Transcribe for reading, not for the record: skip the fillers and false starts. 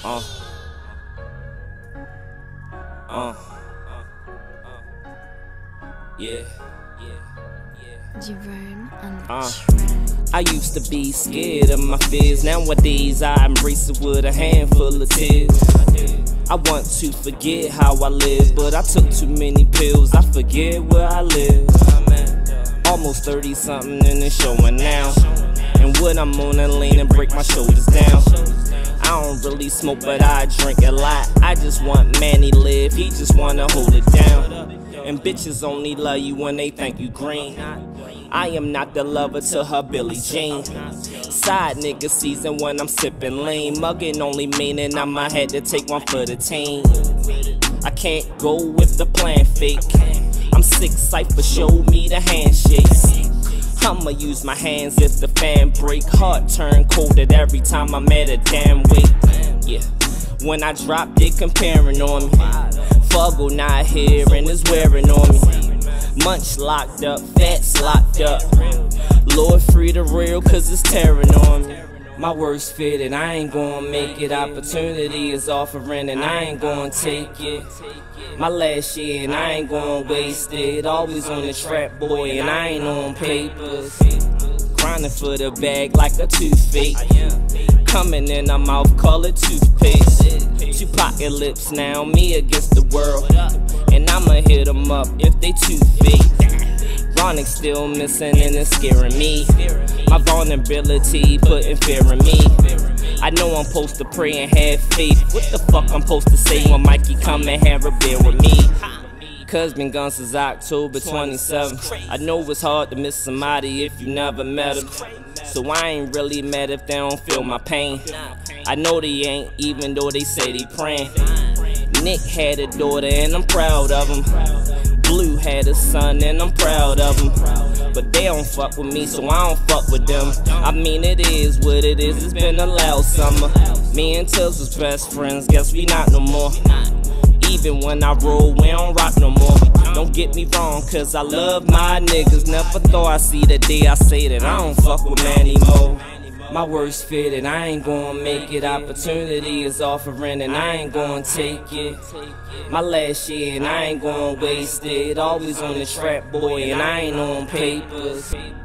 Uh. Yeah. Jerome on the track. I used to be scared of my fears. Nowadays I embrace it with a handful of tears. I want to forget how I live, but I took too many pills. I forget where I live. Almost 30 something and it's showing now. And when I'm on a lean and break my shoulders down. I don't really smoke, but I drink a lot. I just want Manny live, he just wanna hold it down. And bitches only love you when they think you green. I am not the lover to her Billie Jean. Side nigga season when I'm sippin' lean. Muggin' only meaning I'ma had to take one for the team. I can't go with the plan fake. I'm sick, cypher, show me the handshakes. I'ma use my hands if the fan break. Heart turn colded every time I'm at a damn weight. Yeah, when I drop, they comparing on me. Fuggle not here and is wearing on me. Munch locked up, fats locked up. Lord free the real cause it's tearing on me. My worst fit and I ain't gonna make it. Opportunity is offering and I ain't gonna take it. My last year and I ain't gonna waste it. Always on the trap boy and I ain't on papers. Grinding for the bag like a toothache. Coming in my mouth, call it toothpaste. Two pocket lips now, me against the world. And I'ma hit them up if they too fake. Ronic still missing and it's scaring me. My vulnerability putting fear in me. I know I'm supposed to pray and have faith. What the fuck I'm supposed to say when Mikey come and have a beer with me? Cuz been gone since October 27th. I know it's hard to miss somebody if you never met him. So I ain't really mad if they don't feel my pain. I know they ain't, even though they say they praying. Nick had a daughter and I'm proud of him. Blue had a son and I'm proud of him. But they don't fuck with me, so I don't fuck with them. I mean it is what it is, it's been a loud summer. Me and Tills was best friends, guess we not no more. Even when I roll, we don't rock no more. Don't get me wrong, cause I love my niggas. Never thought I'd see the day I say that I don't fuck with Manny Mo. My worst fit and I ain't gonna make it. Opportunity is offering and I ain't gonna take it. My last year and I ain't gonna waste it. Always on the trap boy and I ain't on papers.